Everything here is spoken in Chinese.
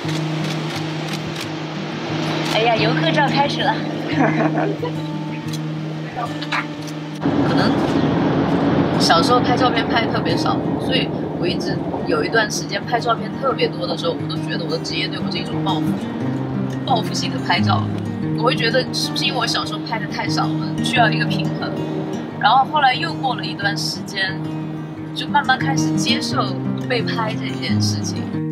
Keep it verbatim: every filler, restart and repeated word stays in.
哎呀，游客照开始了。 可能小时候拍照片拍的特别少，所以我一直有一段时间拍照片特别多的时候，我都觉得我的职业对我是一种报复，报复性的拍照。我会觉得是不是因为我小时候拍的太少了，需要一个平衡。然后后来又过了一段时间，就慢慢开始接受被拍这件事情。